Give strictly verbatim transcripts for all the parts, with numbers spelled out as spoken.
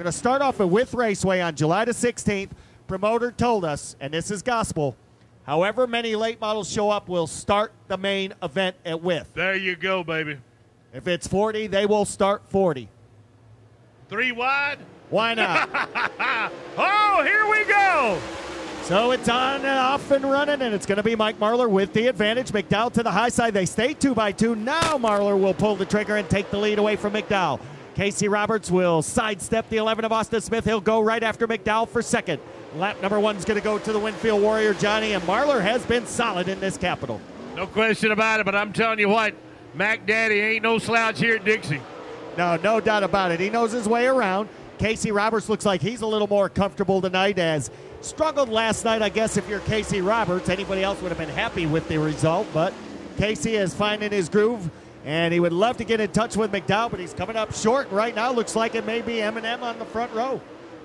to start off at Wythe Raceway on July the sixteenth. Promoter told us, and this is gospel, however many late models show up, we'll start the main event at Wythe. There you go, baby. If it's forty, they will start forty. Three wide? Why not? Oh, here we go. So it's on and off and running, and it's going to be Mike Marlar with the advantage. McDowell to the high side. They stay two by two. Now Marlar will pull the trigger and take the lead away from McDowell. Casey Roberts will sidestep the eleven of Austin Smith. He'll go right after McDowell for second. Lap number one is going to go to the Winfield Warrior, Johnny, and Marlar has been solid in this Capital. No question about it, but I'm telling you what, Mac Daddy ain't no slouch here at Dixie. No, no doubt about it. He knows his way around. Casey Roberts looks like he's a little more comfortable tonight, as struggled last night, I guess, if you're Casey Roberts. Anybody else would have been happy with the result, but Casey is finding his groove, and he would love to get in touch with McDowell, but he's coming up short, and right now looks like it may be M and M on the front row.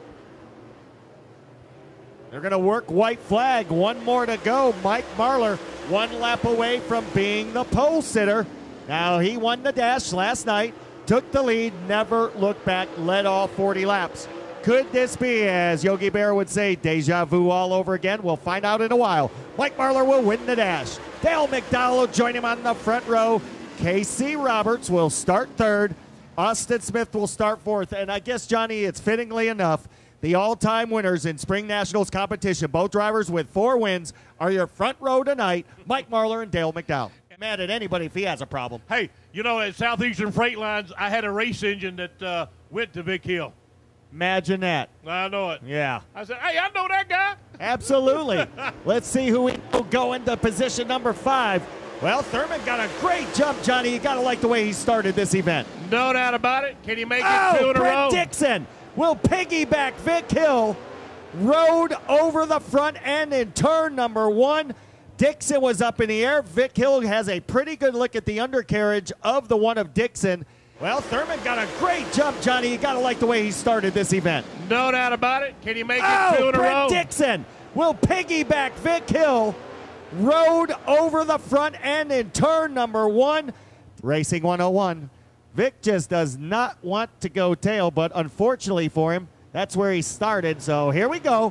They're going to work white flag. One more to go. Mike Marlar, one lap away from being the pole sitter. Now, he won the dash last night, took the lead, never looked back, led all forty laps. Could this be, as Yogi Berra would say, deja vu all over again? We'll find out in a while. Mike Marlar will win the dash. Dale McDowell will join him on the front row. Casey Roberts will start third. Austin Smith will start fourth. And I guess, Johnny, it's fittingly enough, the all-time winners in Spring Nationals competition, both drivers with four wins, are your front row tonight, Mike Marlar and Dale McDowell. Mad at anybody if he has a problem. Hey, you know, at Southeastern Freight Lines, I had a race engine that uh, went to Vic Hill. Imagine that. I know it. Yeah. I said, hey, I know that guy. Absolutely. Let's see who we will go into position number five. Well, Thurman got a great jump, Johnny. You got to like the way he started this event. No doubt about it. Can he make oh, it two in a Brent row? Dixon will piggyback Vic Hill. Rode over the front end in turn number one. Dixon was up in the air. Vic Hill has a pretty good look at the undercarriage of the one of Dixon. Well, Thurman got a great jump, Johnny. You got to like the way he started this event. No doubt about it. Can he make oh, it two in a Brent row? Dixon will piggyback Vic Hill. Rode over the front end in turn number one. Racing one oh one. Vic just does not want to go tail, but unfortunately for him, that's where he started. So here we go.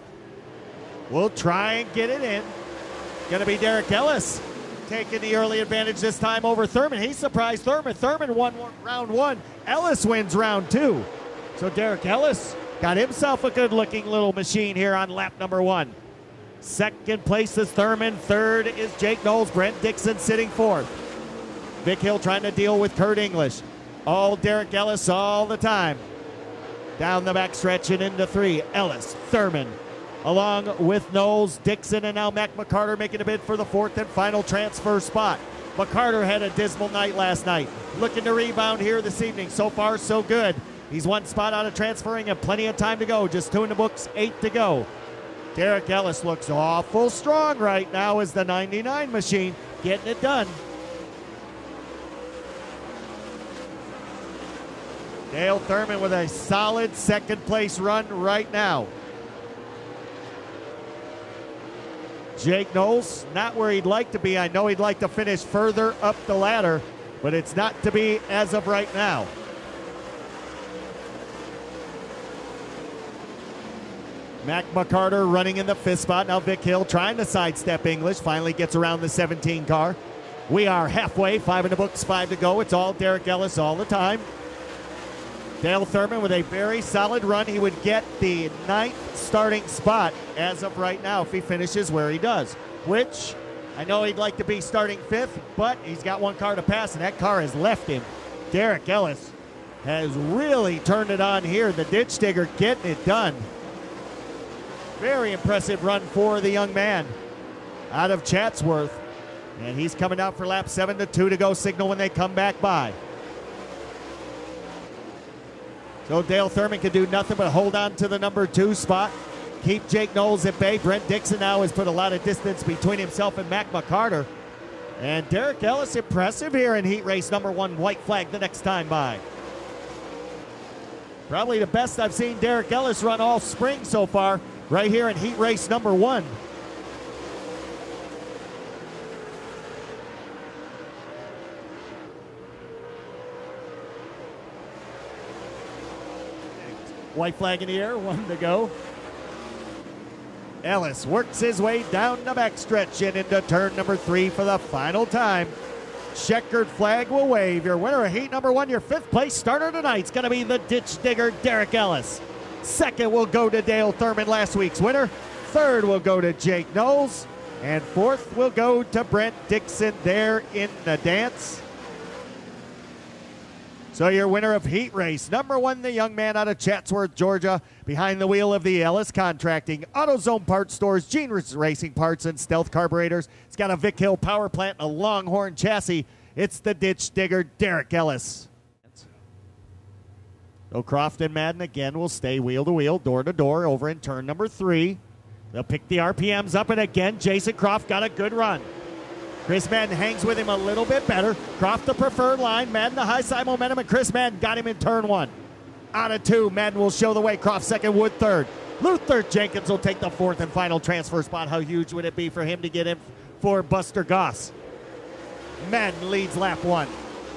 We'll try and get it in. Going to be Derek Ellis taking the early advantage this time over Thurman. He surprised Thurman. Thurman won round one. Ellis wins round two. So Derek Ellis got himself a good-looking little machine here on lap number one. Second place is Thurman. Third is Jake Knowles. Brent Dixon sitting fourth. Vic Hill trying to deal with Kurt English. All Derek Ellis all the time. Down the back stretch and into three. Ellis, Thurman, along with Knowles, Dixon, and now Mac McCarter making a bid for the fourth and final transfer spot. McCarter had a dismal night last night. Looking to rebound here this evening. So far, so good. He's one spot out of transferring and plenty of time to go. Just two in the books, eight to go. Derek Ellis looks awful strong right now as the ninety-nine machine getting it done. Dale Thurman with a solid second place run right now. Jake Knowles, not where he'd like to be. I know he'd like to finish further up the ladder, but it's not to be as of right now. Mac McCarter running in the fifth spot. Now Vic Hill trying to sidestep English. Finally gets around the seventeen car. We are halfway. Five in the books, five to go. It's all Derek Ellis all the time. Dale Thurman with a very solid run. He would get the ninth starting spot as of right now if he finishes where he does, which I know he'd like to be starting fifth, but he's got one car to pass, and that car has left him. Derek Ellis has really turned it on here. The ditch digger getting it done. Very impressive run for the young man out of Chatsworth. And he's coming out for lap seven to two to go signal when they come back by. So Dale Thurman can do nothing but hold on to the number two spot. Keep Jake Knowles at bay. Brent Dixon now has put a lot of distance between himself and Mac McCarter. And Derek Ellis impressive here in heat race number one, white flag the next time by. Probably the best I've seen Derek Ellis run all spring so far, right here in heat race number one. White flag in the air, one to go. Ellis works his way down the backstretch and into turn number three for the final time. Checkered flag will wave. Your winner of heat number one, your fifth place starter tonight is going to be the ditch digger, Derek Ellis. Second will go to Dale Thurman, last week's winner. Third will go to Jake Knowles. And fourth will go to Brent Dixon there in the dance. So your winner of heat race number one, the young man out of Chatsworth, Georgia, behind the wheel of the Ellis Contracting, AutoZone Parts Stores, Gene Racing Parts, and Stealth Carburetors. It's got a Vic Hill power plant and a Longhorn chassis. It's the ditch digger, Derek Ellis. So Croft and Madden again will stay wheel to wheel, door to door over in turn number three. They'll pick the R P Ms up, and again, Jason Croft got a good run. Chris Madden hangs with him a little bit better. Croft the preferred line, Madden the high side momentum, and Chris Madden got him in turn one. Out of two, Madden will show the way. Croft second, Wood third. Luther Jenkins will take the fourth and final transfer spot. How huge would it be for him to get in for Buster Goss? Madden leads lap one.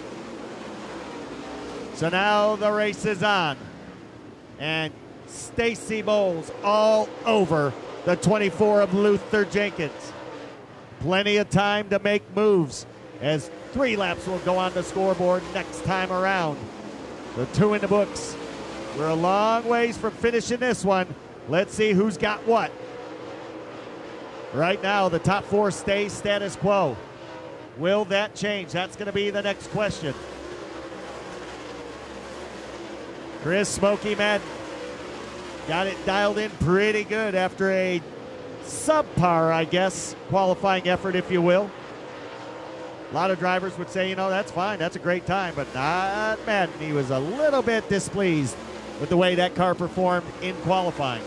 So now the race is on. And Stacy Bowles all over the twenty-four of Luther Jenkins. Plenty of time to make moves as three laps will go on the scoreboard next time around. The two in the books. We're a long ways from finishing this one. Let's see who's got what. Right now, the top four stay status quo. Will that change? That's going to be the next question. Chris Smoky Madden got it dialed in pretty good after a subpar, I guess, qualifying effort, if you will. A lot of drivers would say, you know, that's fine, that's a great time, but not Madden. He was a little bit displeased with the way that car performed in qualifying.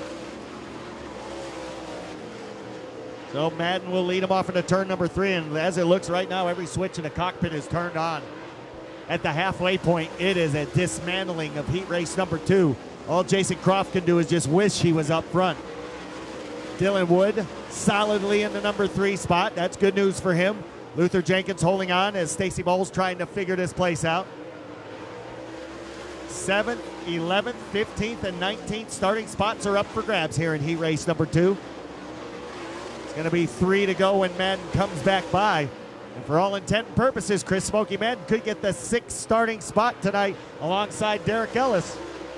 So Madden will lead him off into turn number three, and as it looks right now, every switch in the cockpit is turned on. At the halfway point, it is a dismantling of heat race number two. All Jason Croft can do is just wish he was up front. Dylan Wood solidly in the number three spot. That's good news for him. Luther Jenkins holding on as Stacy Bowles trying to figure this place out. seventh, eleventh, fifteenth, and nineteenth starting spots are up for grabs here in heat race number two. It's going to be three to go when Madden comes back by. And for all intent and purposes, Chris Smoky Madden could get the sixth starting spot tonight alongside Derek Ellis.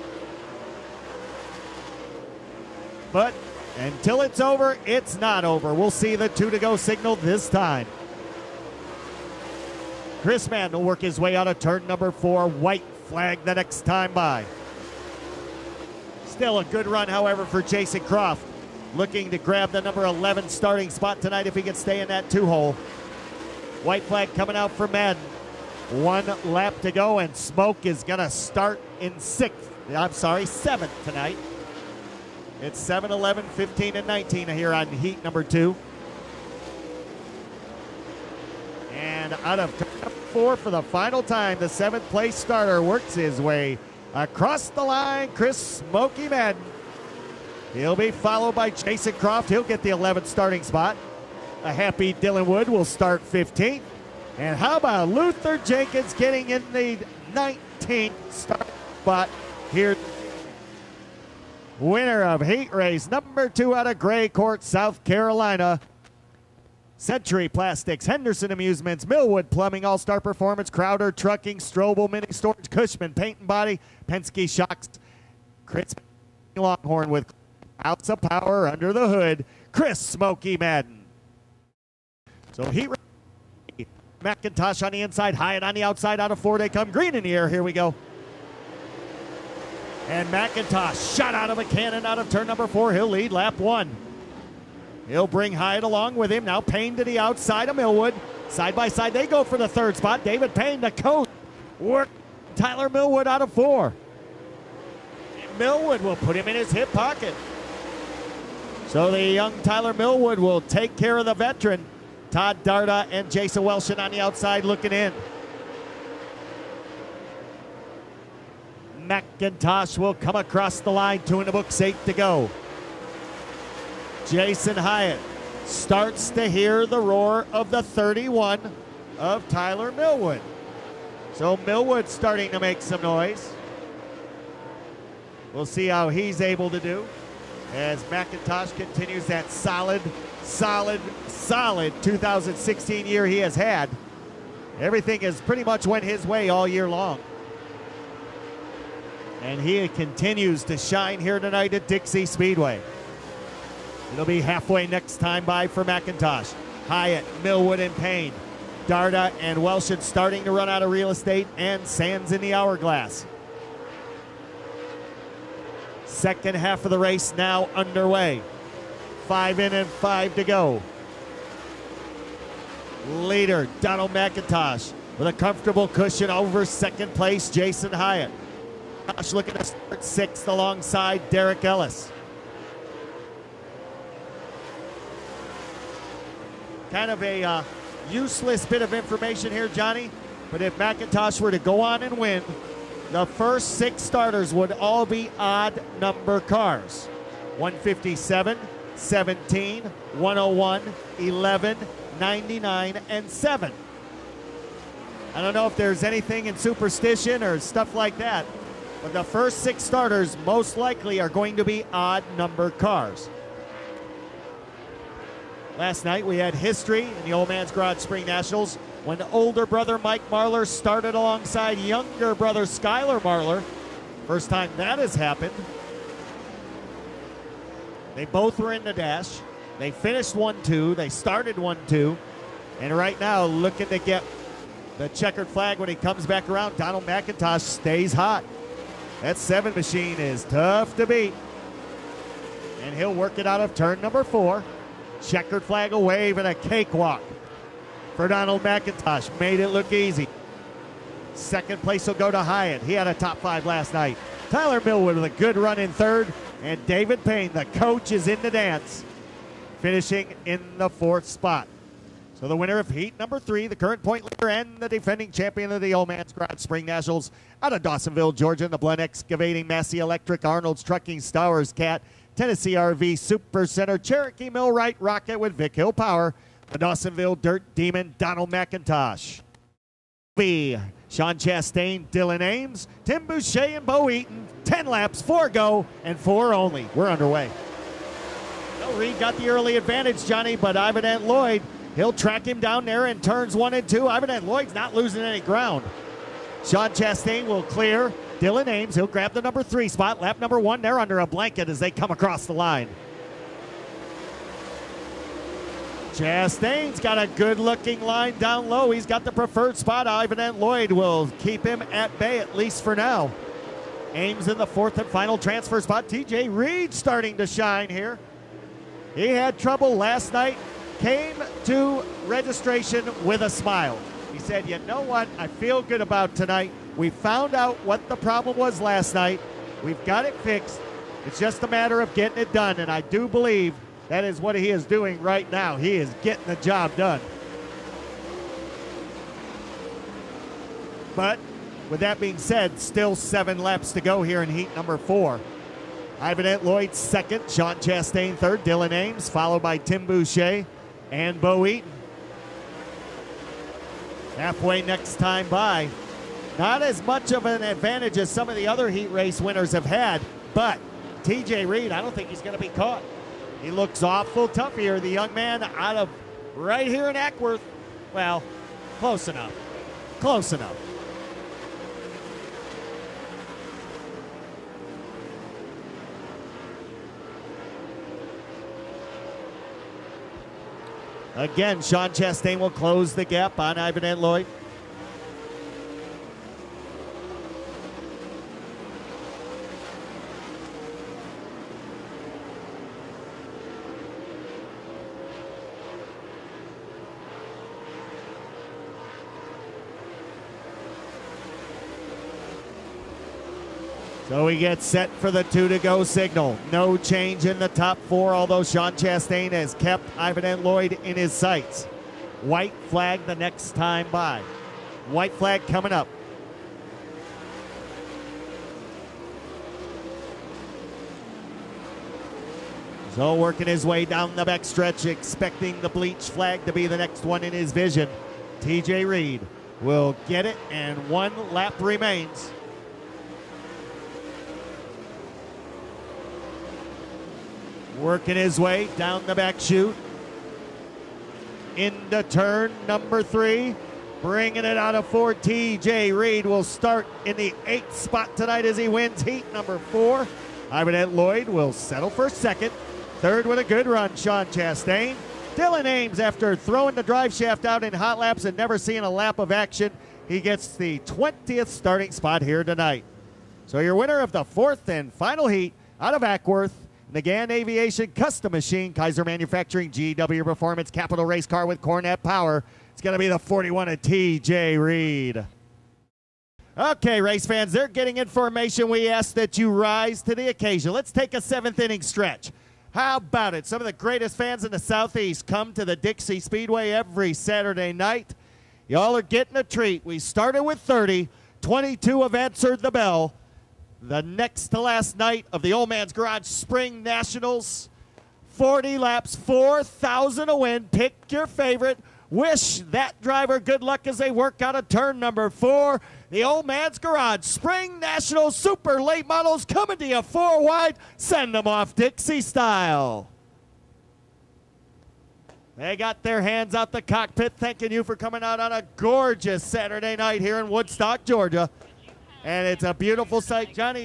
But until it's over, it's not over. We'll see the two to go signal this time. Chris Madden will work his way out of turn number four. White flag the next time by. Still a good run, however, for Jason Croft. Looking to grab the number eleven starting spot tonight if he can stay in that two-hole. White flag coming out for Madden. One lap to go, and Smoke is going to start in sixth. I'm sorry, seventh tonight. It's seven, eleven, fifteen, and nineteen here on heat number two. And out of turn number four for the final time, the seventh place starter works his way across the line, Chris Smoky Madden. He'll be followed by Jason Croft. He'll get the eleventh starting spot. A happy Dylan Wood will start fifteenth. And how about Luther Jenkins getting in the nineteenth start spot here. Winner of heat race number two out of Gray Court, South Carolina. Century Plastics, Henderson Amusements, Millwood Plumbing, All-Star Performance, Crowder Trucking, Strobel Mini Storage, Cushman Paint and Body, Penske Shocks, Chris Longhorn with ounce of power under the hood, Chris Smoky Madden. So heat race, McIntosh on the inside, Hyatt on the outside, out of four they come, green in the air, here we go. And McIntosh shot out of a cannon out of turn number four. He'll lead lap one. He'll bring Hyatt along with him. Now Payne to the outside of Millwood. Side by side, they go for the third spot. David Payne, the coach, work Tyler Millwood out of four. And Millwood will put him in his hip pocket. So the young Tyler Millwood will take care of the veteran. Todd Darda and Jason Welshon on the outside looking in. McIntosh will come across the line, two in the books, eight to go. Jason Hyatt starts to hear the roar of the thirty-one of Tyler Millwood. So Millwood starting to make some noise. We'll see how he's able to do as McIntosh continues that solid, solid, solid two thousand sixteen year he has had. Everything has pretty much went his way all year long. And he continues to shine here tonight at Dixie Speedway. It'll be halfway next time by for McIntosh. Hyatt, Millwood, and Payne. Darda and Welshon starting to run out of real estate, and Sands in the hourglass. Second half of the race now underway. Five in and five to go. Leader, Donald McIntosh, with a comfortable cushion over second place, Jason Hyatt. Josh looking to start sixth alongside Derek Ellis. Kind of a uh, useless bit of information here, Johnny, but if McIntosh were to go on and win, the first six starters would all be odd number cars. one fifty-seven, seventeen, one oh one, eleven, ninety-nine, and seven. I don't know if there's anything in superstition or stuff like that, but the first six starters most likely are going to be odd number cars. Last night we had history in the Old Man's Garage Spring Nationals when older brother Mike Marlar started alongside younger brother Skylar Marlar. First time that has happened. They both were in the dash. They finished one two. They started one two. And right now looking to get the checkered flag when he comes back around. Donald McIntosh stays hot. That seven machine is tough to beat. And he'll work it out of turn number four. Checkered flag, a wave, and a cakewalk for Donald McIntosh. Made it look easy. Second place will go to Hyatt. He had a top five last night. Tyler Millwood with a good run in third. And David Payne, the coach, is in the dance, finishing in the fourth spot. So the winner of heat number three, the current point leader and the defending champion of the Old Man's Garage Spring Nationals out of Dawsonville, Georgia, the Blend Excavating, Massey Electric, Arnold's Trucking, Stowers Cat, Tennessee R V, Super Center, Cherokee Millwright, Rocket with Vic Hill Power, the Dawsonville Dirt Demon, Donald McIntosh. B. Sean Chastain, Dylan Ames, Tim Boucher, and Bo Eaton. ten laps, four go, and four only. We're underway. Well, Reed got the early advantage, Johnny, but Ivan Ant Lloyd, he'll track him down there in turns one and two. Ivan Ant Lloyd's not losing any ground. Sean Chastain will clear Dylan Ames. He'll grab the number three spot. Lap number one, they're under a blanket as they come across the line. Chastain's got a good-looking line down low. He's got the preferred spot. Ivan Ant Lloyd will keep him at bay, at least for now. Ames in the fourth and final transfer spot. T J Reed starting to shine here. He had trouble last night. Came to registration with a smile. He said, you know what? I feel good about tonight. We found out what the problem was last night. We've got it fixed. It's just a matter of getting it done, and I do believe that is what he is doing right now. He is getting the job done. But with that being said, still seven laps to go here in heat number four. Ivan Ant Lloyd second, Sean Chastain third, Dylan Ames, followed by Tim Boucher and Bo Eaton. Halfway next time by. Not as much of an advantage as some of the other heat race winners have had, but T J Reed, I don't think he's going to be caught. He looks awful tough here, the young man out of right here in Ackworth. Well, close enough. Close enough. Again, Sean Chastain will close the gap on Ivan Ant Lloyd. So we get set for the two to go signal. No change in the top four, although Sean Chastain has kept Ivan Ant Lloyd in his sights. White flag the next time by. White flag coming up. So working his way down the backstretch, expecting the bleach flag to be the next one in his vision. T J Reed will get it, and one lap remains. Working his way down the back chute. Into turn number three. Bringing it out of four, T J Reed will start in the eighth spot tonight as he wins heat number four. Ivan Lloyd will settle for second. Third with a good run, Sean Chastain. Dylan Ames, after throwing the drive shaft out in hot laps and never seeing a lap of action, he gets the twentieth starting spot here tonight. So your winner of the fourth and final heat out of Ackworth, Nagant Aviation Custom Machine, Kaiser Manufacturing, G W Performance, Capital Race Car with Cornet Power. It's going to be the forty-one of T J Reed. Okay, race fans, they're getting information. We ask that you rise to the occasion. Let's take a seventh inning stretch. How about it? Some of the greatest fans in the Southeast come to the Dixie Speedway every Saturday night. Y'all are getting a treat. We started with thirty. twenty-two have answered the bell. The next to last night of the Old Man's Garage Spring Nationals. forty laps, four thousand a win. Pick your favorite. Wish that driver good luck as they work out of turn number four. The Old Man's Garage Spring National Super Late Models coming to you four wide. Send them off Dixie style. They got their hands out the cockpit thanking you for coming out on a gorgeous Saturday night here in Woodstock, Georgia. And it's a beautiful sight. Johnny,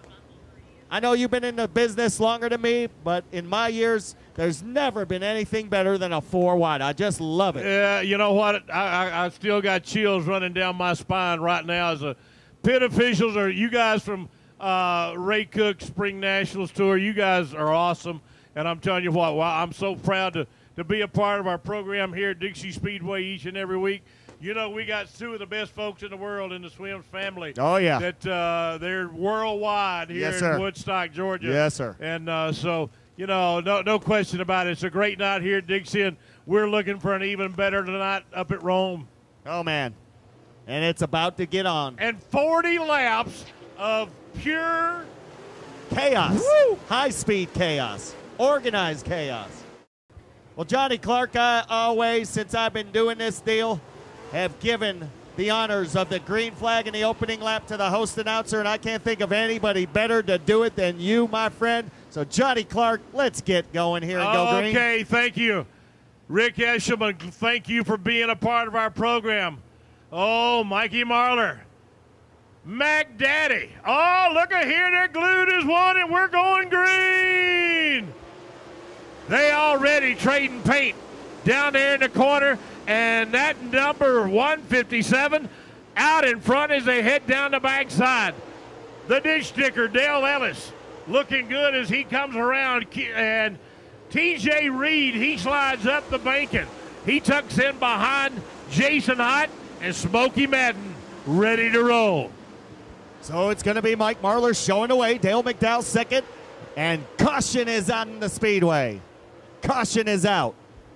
I know you've been in the business longer than me, but in my years, there's never been anything better than a four wide. I just love it. Yeah, you know what? I, I, I still got chills running down my spine right now as a pit officials or you guys from uh, Ray Cook Spring Nationals Tour. You guys are awesome, and I'm telling you what, well, I'm so proud to, to be a part of our program here at Dixie Speedway each and every week. You know, we got two of the best folks in the world in the Swims family. Oh, yeah. That uh, they're worldwide here Yes, in sir. Woodstock, Georgia. Yes, sir. And uh, so, you know, no no question about it. It's a great night here at Dixie, and we're looking for an even better night up at Rome. Oh, man. And it's about to get on. And forty laps of pure Chaos. Woo! High-speed chaos. Organized chaos. Well, Johnny Clark, I always, since I've been doing this deal, have given the honors of the green flag in the opening lap to the host announcer, and I can't think of anybody better to do it than you, my friend. So, Johnny Clark, let's get going here and go green. Okay, thank you. Rick Eshelman, thank you for being a part of our program. Oh, Mikey Marlar. Mac Daddy. Oh, look at here, they're glued as one, and we're going green. They already trading paint down there in the corner. And that number one fifty-seven out in front as they head down the backside. The ditch sticker, Dale Ellis, looking good as he comes around. And T J Reed, he slides up the banking. He tucks in behind Jason Hott and Smokey Madden, ready to roll. So it's going to be Mike Marlar showing away. Dale McDowell second. And caution is on the speedway. Caution is out.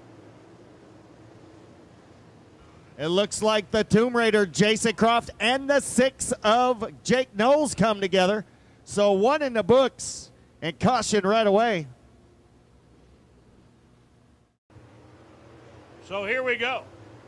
It looks like the Tomb Raider, Jason Croft, and the six of Jake Knowles come together. So one in the books, and caution right away. So here we go.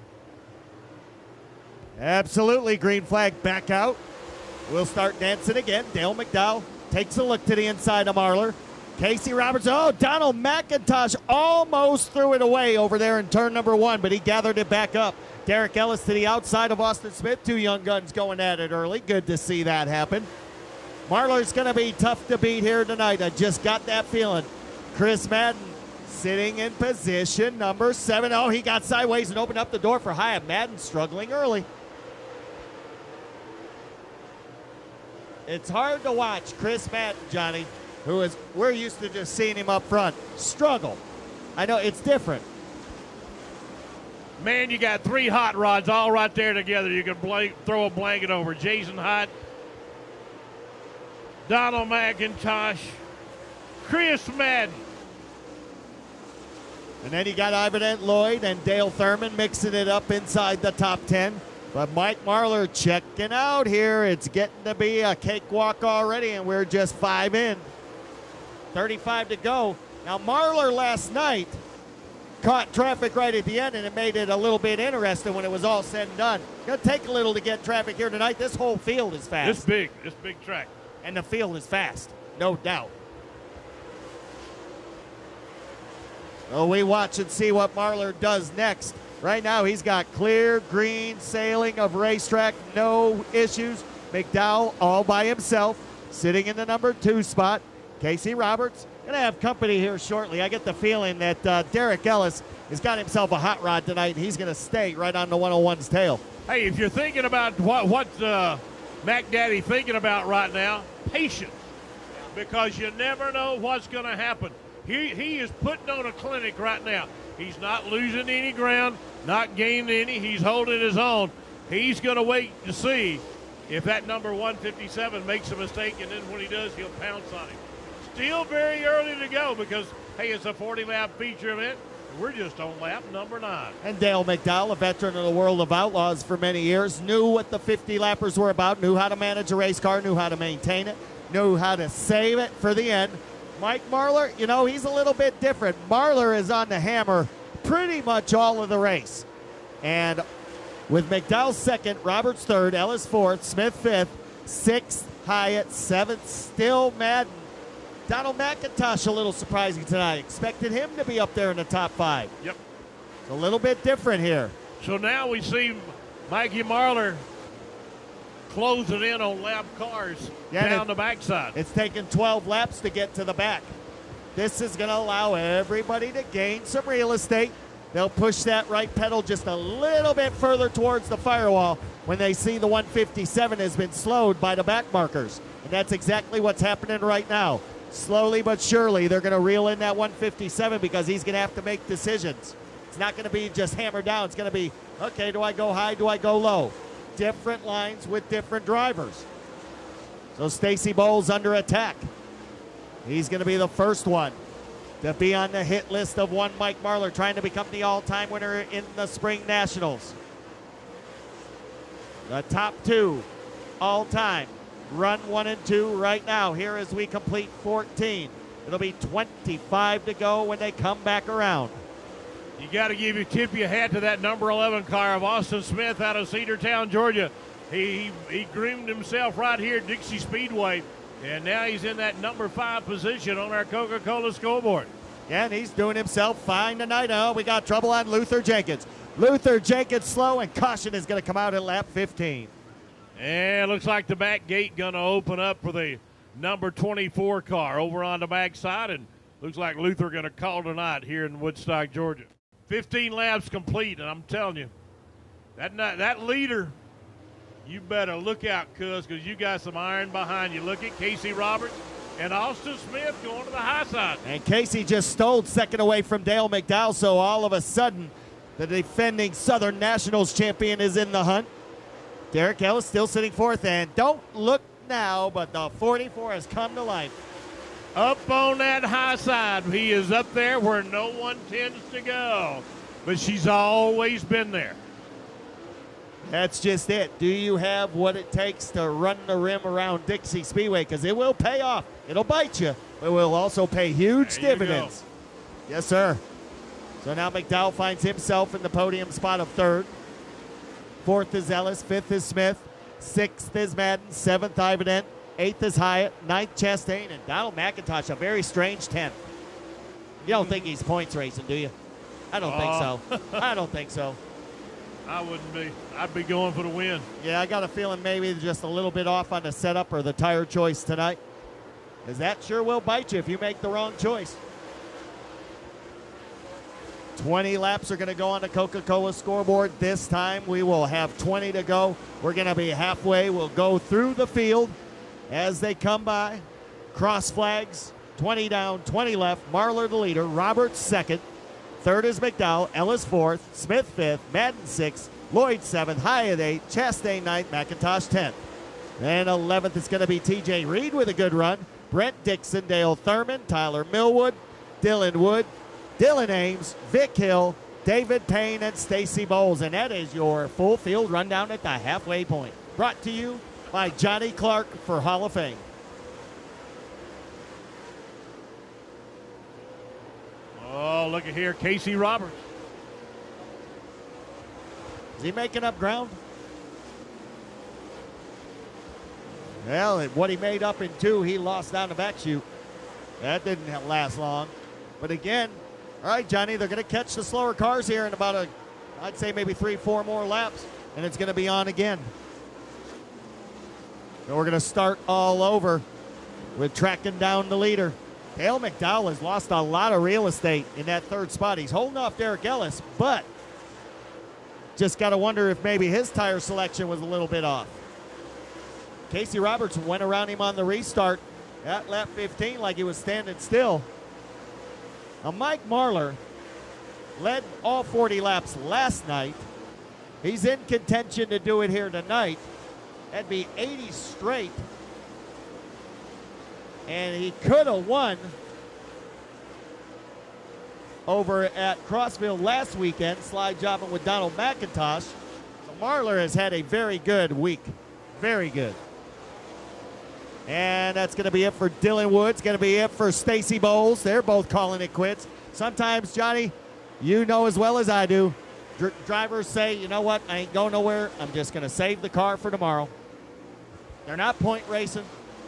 Absolutely, green flag back out. We'll start dancing again. Dale McDowell takes a look to the inside of Marlar. Casey Roberts, oh, Donald McIntosh almost threw it away over there in turn number one, but he gathered it back up. Derek Ellis to the outside of Austin Smith. Two young guns going at it early. Good to see that happen. Marlar's going to be tough to beat here tonight. I just got that feeling. Chris Madden sitting in position number seven. Oh, he got sideways and opened up the door for Hyatt. Madden struggling early. It's hard to watch Chris Madden, Johnny, who is, we're used to just seeing him up front, struggle. I know it's different. Man, you got three hot rods all right there together. You can blank, throw a blanket over. Jason Hott, Donald McIntosh, Chris Madden. And then you got Ivan Lloyd and Dale Thurman mixing it up inside the top ten. But Mike Marlar checking out here. It's getting to be a cakewalk already, and we're just five in. thirty-five to go. Now, Marlar last night caught traffic right at the end, and it made it a little bit interesting when it was all said and done. It's going to take a little to get traffic here tonight. This whole field is fast. It's big. It's big track. And the field is fast, no doubt. Well, we watch and see what Marlar does next. Right now, he's got clear green sailing of racetrack, no issues. McDowell all by himself, sitting in the number two spot. Casey Roberts gonna have company here shortly. I get the feeling that uh, Derek Ellis has got himself a hot rod tonight, and he's gonna stay right on the one oh one's tail. Hey, if you're thinking about what what uh, Mac Daddy thinking about right now, patience, because you never know what's gonna happen. He he is putting on a clinic right now. He's not losing any ground, not gaining any. He's holding his own. He's gonna wait to see if that number one fifty-seven makes a mistake, and then when he does, he'll pounce on him. Still very early to go because, hey, it's a forty-lap feature event. We're just on lap number nine. And Dale McDowell, a veteran of the world of outlaws for many years, knew what the fifty-lappers were about, knew how to manage a race car, knew how to maintain it, knew how to save it for the end. Mike Marlar, you know, he's a little bit different. Marlar is on the hammer pretty much all of the race. And with McDowell second, Roberts third, Ellis fourth, Smith fifth, sixth, Hyatt, seventh, still Madden. Donald McIntosh a little surprising tonight. Expected him to be up there in the top five. Yep. It's a little bit different here. So now we see Mikey Marlar closing in on lap cars Yeah, down it- the backside. It's taken twelve laps to get to the back. This is going to allow everybody to gain some real estate. They'll push that right pedal just a little bit further towards the firewall when they see the one fifty-seven has been slowed by the back markers. And that's exactly what's happening right now. Slowly but surely, they're going to reel in that one fifty-seven because he's going to have to make decisions. It's not going to be just hammer down. It's going to be, okay, do I go high, do I go low? Different lines with different drivers. So Stacy Bowles under attack. He's going to be the first one to be on the hit list of one Mike Marlar, trying to become the all-time winner in the Spring Nationals. The top two all-time run one and two right now here as we complete fourteen. It'll be twenty-five to go when they come back around. You got to give your tip your hat to that number eleven car of Austin Smith out of Cedartown, Georgia. He, he, he groomed himself right here at Dixie Speedway, and now he's in that number five position on our Coca-Cola scoreboard. Yeah, and he's doing himself fine tonight. Oh, we got trouble on Luther Jenkins. Luther Jenkins slow, and caution is going to come out at lap fifteen. And it looks like the back gate going to open up for the number twenty-four car over on the backside, and looks like Luther going to call tonight here in Woodstock, Georgia. fifteen laps complete, and I'm telling you, that that leader, you better look out, cuz, because you got some iron behind you. Look at Casey Roberts and Austin Smith going to the high side. And Casey just stole second away from Dale McDowell, so all of a sudden the defending Southern Nationals champion is in the hunt. Derek Ellis still sitting fourth, and don't look now, but the forty-four has come to life. Up on that high side. He is up there where no one tends to go, but she's always been there. That's just it. Do you have what it takes to run the rim around Dixie Speedway? Because it will pay off. It'll bite you, but it will also pay huge There you dividends. Yes, sir. So now McDowell finds himself in the podium spot of third. Fourth is Ellis, fifth is Smith, sixth is Madden, seventh Ivanent, eighth is Hyatt, ninth Chastain, and Donald McIntosh, a very strange tenth. You don't think he's points racing, do you? I don't Uh. think so. I don't think so. I wouldn't be. I'd be going for the win. Yeah, I got a feeling maybe just a little bit off on the setup or the tire choice tonight, because that sure will bite you if you make the wrong choice. twenty laps are going to go on the Coca-Cola scoreboard. This time we will have twenty to go. We're going to be halfway. We'll go through the field as they come by. Cross flags, twenty down, twenty left. Marlar the leader, Roberts second. Third is McDowell, Ellis fourth, Smith fifth, Madden sixth, Lloyd seventh, Hyatt eighth, Chastain ninth, McIntosh tenth. And eleventh is going to be T J Reed with a good run. Brent Dixon, Dale Thurman, Tyler Millwood, Dylan Wood, Dylan Ames, Vic Hill, David Payne, and Stacy Bowles. And that is your full field rundown at the halfway point. Brought to you by Johnny Clark for Hall of Fame. Oh, look at here, Casey Roberts. Is he making up ground? Well, what he made up in two, he lost down the back chute. That didn't last long. But again, All right, Johnny, they're going to catch the slower cars here in about a, I'd say maybe three, four more laps, and it's going to be on again. So we're going to start all over with tracking down the leader. Dale McDowell has lost a lot of real estate in that third spot. He's holding off Derek Ellis, but just got to wonder if maybe his tire selection was a little bit off. Casey Roberts went around him on the restart at lap fifteen like he was standing still. Now, Mike Marlar led all forty laps last night. He's in contention to do it here tonight. That'd be eighty straight. And he could have won over at Crossville last weekend, slide jobbing with Donald McIntosh. So Marlar has had a very good week. Very good. And that's going to be it for Dylan Woods. Going to be it for Stacy Bowles. They're both calling it quits. Sometimes, Johnny, you know as well as I do, dr- drivers say, you know what, I ain't going nowhere. I'm just going to save the car for tomorrow. They're not point racing.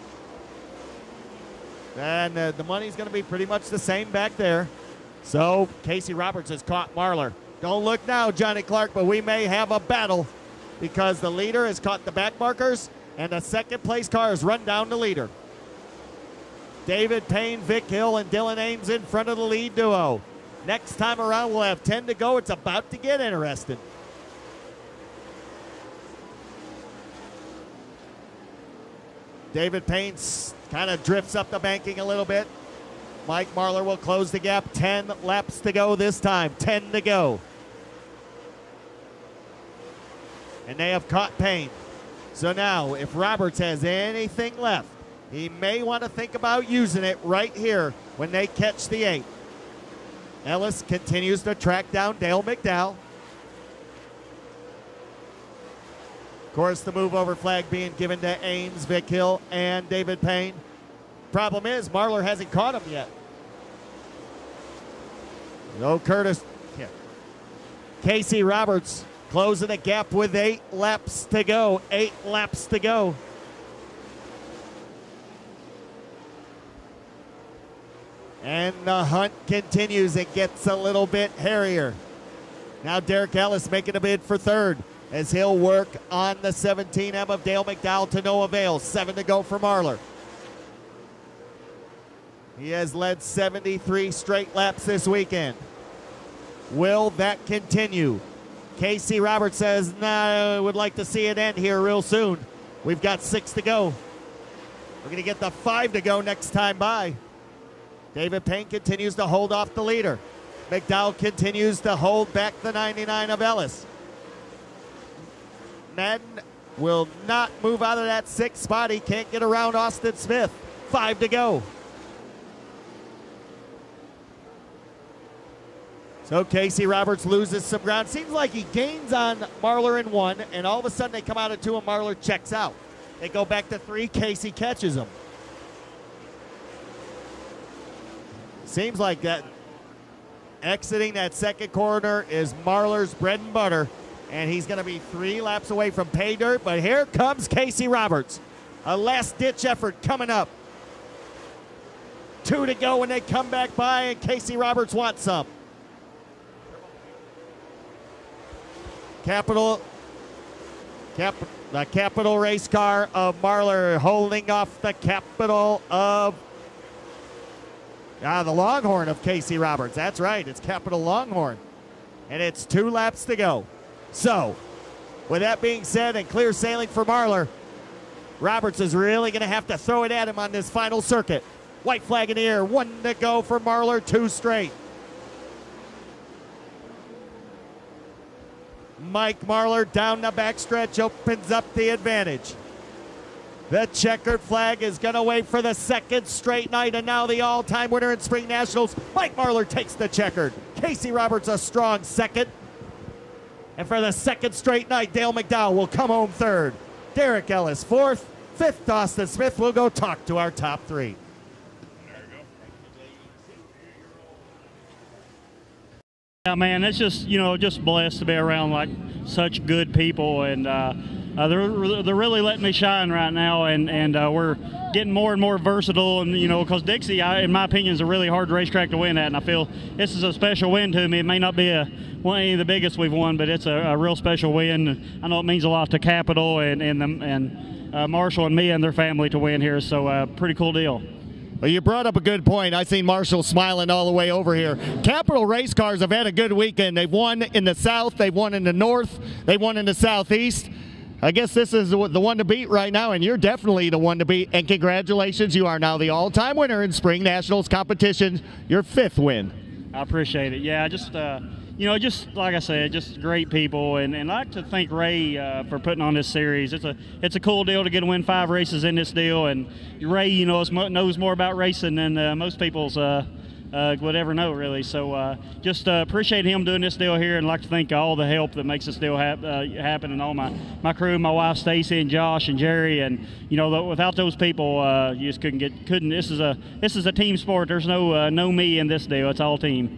And uh, the money's going to be pretty much the same back there. So Casey Roberts has caught Marlar. Don't look now, Johnny Clark, but we may have a battle because the leader has caught the back markers and the second place car has run down the leader. David Payne, Vic Hill, and Dylan Ames in front of the lead duo. Next time around, we'll have ten to go. It's about to get interesting. David Payne kind of drifts up the banking a little bit. Mike Marlar will close the gap. ten laps to go this time. ten to go. And they have caught Payne. So now, if Roberts has anything left, he may want to think about using it right here when they catch the eight. Ellis continues to track down Dale McDowell. Of course, the move over flag being given to Ames, Vic Hill, and David Payne. Problem is, Marlar hasn't caught him yet. No Curtis. Yeah. Casey Roberts closing the gap with eight laps to go. Eight laps to go. And the hunt continues. It gets a little bit hairier. Now Derek Ellis making a bid for third as he'll work on the seventeen M of Dale McDowell to no avail. Seven to go for Marlar. He has led seventy-three straight laps this weekend. Will that continue? Casey Roberts says, nah, I would like to see it end here real soon. We've got six to go. We're going to get the five to go next time by. David Payne continues to hold off the leader. McDowell continues to hold back the ninety-nine of Ellis. Madden will not move out of that sixth spot. He can't get around Austin Smith. Five to go. So Casey Roberts loses some ground. Seems like he gains on Marlar in one, and all of a sudden they come out of two and Marlar checks out. They go back to three, Casey catches him. Seems like that exiting that second corner is Marlar's bread and butter, and he's going to be three laps away from pay dirt, but here comes Casey Roberts. A last-ditch effort coming up. Two to go when they come back by, and Casey Roberts wants some. Capital, Cap, the Capital race car of Marlar holding off the Capital of ah, the Longhorn of Casey Roberts. That's right, it's Capital Longhorn. And it's two laps to go. So, with that being said and clear sailing for Marlar, Roberts is really going to have to throw it at him on this final circuit. White flag in the air, one to go for Marlar, two straight. Mike Marlar down the backstretch opens up the advantage. The checkered flag is going to wait for the second straight night, and now the all-time winner in Spring Nationals, Mike Marlar takes the checkered. Casey Roberts a strong second. And for the second straight night, Dale McDowell will come home third. Derek Ellis fourth. Fifth, Austin Smith. We'll go talk to our top three. Yeah, man, it's just, you know, just blessed to be around like such good people, and uh, uh, they're they're really letting me shine right now, and and uh, we're getting more and more versatile, and you know, because Dixie, I, in my opinion, is a really hard racetrack to win at, and I feel this is a special win to me. It may not be a one of the biggest we've won, but it's a, a real special win. I know it means a lot to Capital and and the, and uh, Marshall and me and their family to win here. So, uh, pretty cool deal. Well, you brought up a good point. I seen Marshall smiling all the way over here. Capital Race Cars have had a good weekend. They've won in the south, they've won in the north, they've won in the southeast. I guess this is the one to beat right now, and you're definitely the one to beat. And congratulations, you are now the all-time winner in Spring Nationals competition, your fifth win. I appreciate it. Yeah, just uh, you know, just like I said, just great people, and, and I'd like to thank Ray uh, for putting on this series. It's a it's a cool deal to get to win five races in this deal, and Ray, you know, knows more about racing than uh, most people's. Uh, Uh, would ever know, really. So uh, just uh, appreciate him doing this deal here, and like to thank all the help that makes this deal hap uh, happen, and all my my crew, my wife Stacy and Josh and Jerry, and you know, the, without those people, uh, you just couldn't get couldn't. This is a this is a team sport. There's no uh, no me in this deal. It's all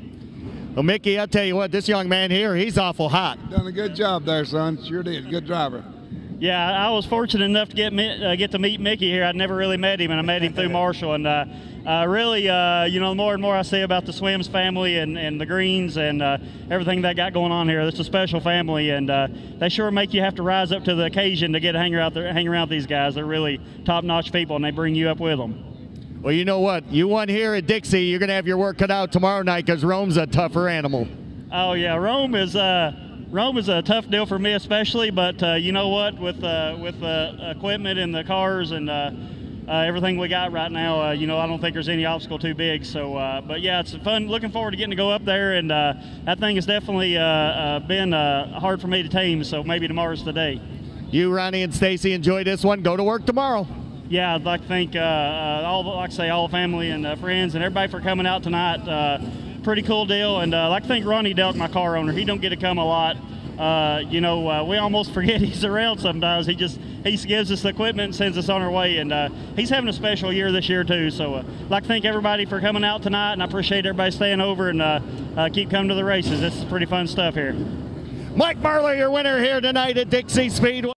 team. Well, Mickey, I tell you what, this young man here, he's awful hot. Done a good job there, son. Sure did. Good driver. Yeah, I was fortunate enough to get uh, get to meet Mickey here. I'd never really met him, and I met him through Marshall. And uh, uh, really, uh, you know, the more and more I see about the Swims family and, and the Greens and uh, everything they got going on here, it's a special family, and uh, they sure make you have to rise up to the occasion to get to hang around, there, hang around with these guys. They're really top-notch people, and they bring you up with them. Well, you know what? You won here at Dixie. You're going to have your work cut out tomorrow night because Rome's a tougher animal. Oh, yeah, Rome is uh, – Rome is a tough deal for me especially, but uh, you know what, with uh, with the uh, equipment and the cars and uh, uh, everything we got right now, uh, you know, I don't think there's any obstacle too big. So, uh, but yeah, it's fun. Looking forward to getting to go up there, and uh, that thing has definitely uh, uh, been uh, hard for me to tame. So maybe tomorrow's the day. You, Ronnie, and Stacy enjoy this one. Go to work tomorrow. Yeah, I'd like to thank uh, uh, all, like I say, all the family and uh, friends and everybody for coming out tonight. Uh, pretty cool deal, and uh, I'd like to thank Ronnie Delk, my car owner. He don't get to come a lot. Uh, you know, uh, we almost forget he's around sometimes. He just he gives us the equipment and sends us on our way, and uh, he's having a special year this year too. So uh, I'd like to thank everybody for coming out tonight, and I appreciate everybody staying over and uh, uh, keep coming to the races. This is pretty fun stuff here. Mike Marlar, your winner here tonight at Dixie Speedway.